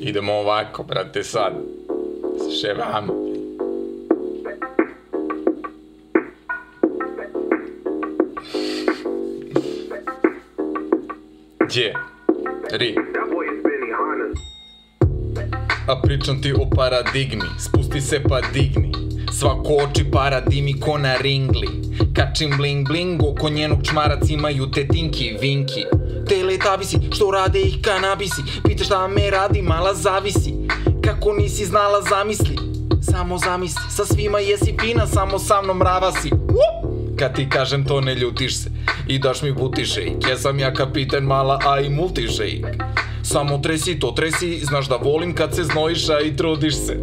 Idemo ovako, brate, sad. Ševamo. Gdje? Ri. A pričam ti o paradigmi. Spusti se pa digni. Svako oči paradimi ko na ringli. Kačim bling bling, oko njenog čmarac imaju te tinki vinki. Teletavisi, što rade ih kanabisi. Pitaš šta me radi, mala zavisi. Kako nisi znala, zamisli. Samo zamisli, sa svima jesi fina, samo sa mnom mrava si. Kad ti kažem to ne ljutiš se i daš mi booty shake. Jesam ja kapiten mala, a i multishake. Samo tresi to tresi, znaš da volim kad se znojiš, a i trudiš se.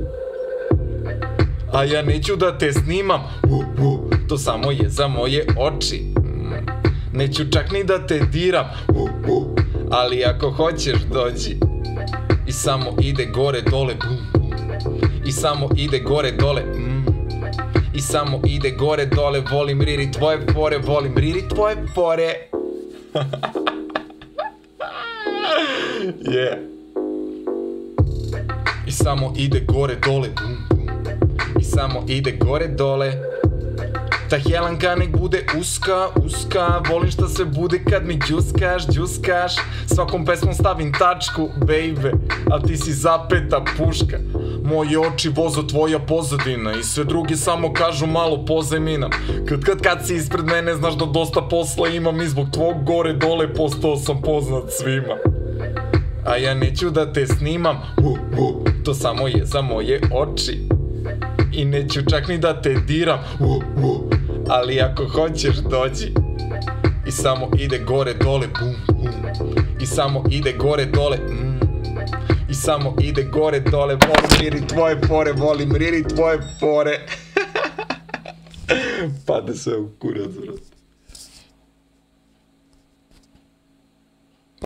A ja neću da te snimam, to samo je za moje oči. Neću čak ni da te diram, ali ako hoćeš dođi. I samo ide gore dole, i samo ide gore dole, i samo ide gore dole. Volim riri tvoje fore, volim riri tvoje fore. Yeah. I samo ide gore dole, i samo ide gore dole. Ta helanka nek bude uska, uska. Volim šta se bude kad mi džuskaš, džuskaš. Svakom pesmom stavim tačku, baby, a ti si zapeta puška. Moje oči vozo tvoja pozadina i sve drugi samo kažu malo pozajminam. Kad si ispred mene znaš da dosta posla imam i zbog tvog gore dole postao sam poznat svima. A ja neću da te snimam, to samo je za moje oči. I neću čak ni da te diram, ali ako hoćeš dođi. I samo ide gore dole, i samo ide gore dole, i samo ide gore dole. Volim riri tvoje fore, volim riri tvoje fore. Pade sve u kurac, brate.